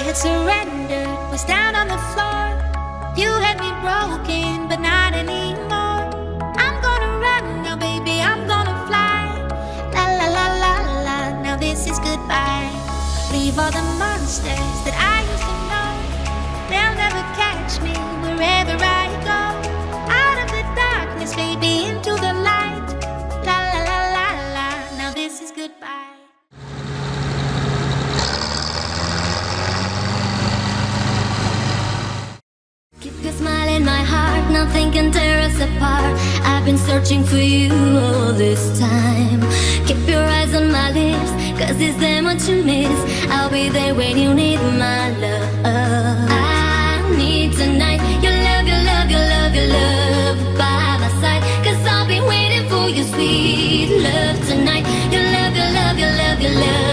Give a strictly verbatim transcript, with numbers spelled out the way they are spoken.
had surrendered, was down on the floor. You had me broken, but not anymore. I'm gonna run now, baby, I'm gonna fly. La la la la la, now this is goodbye. Leave all the monsters that I used to know. They'll never catch me wherever I go. Out of the darkness, baby, into the light. La la la la la, now this is goodbye. Smile in my heart, nothing can tear us apart. I've been searching for you all this time. Keep your eyes on my lips, cause is there much you miss? I'll be there when you need my love. I need tonight your love, your love, your love, your love by my side. Cause I'll be waiting for your sweet love tonight. Your love, your love, your love, your love.